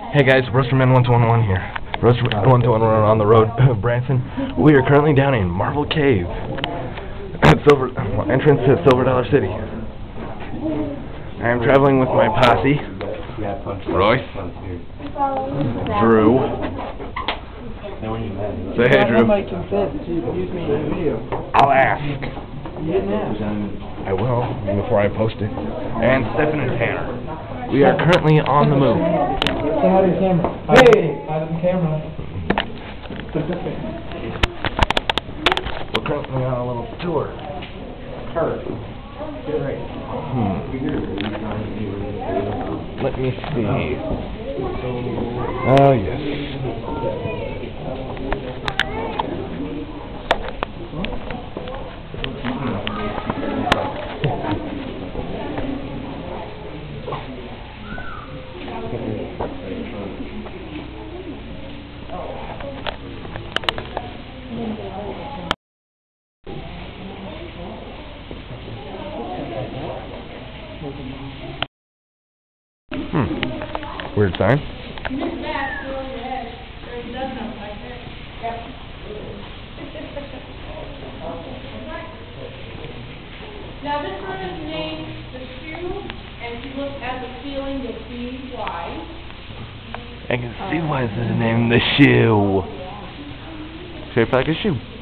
Hey guys, Roadsterman1211 here. Roadsterman1211 on the road, Branson. We are currently down in Marble Cave, entrance to Silver Dollar City. I am traveling with my posse, Royce, Drew. Say hey, Drew. I'll ask. I will, before I post it. And Stephen and Tanner. We are currently on the move. Say hi to the camera. Hey! Hi to the camera. We're currently on a little tour. Let me see. Oh, yes. Weird sign. Now this one is named the shoe, and if you look at the ceiling, you'll see why. I can see why this is named the shoe. Shaped like a shoe.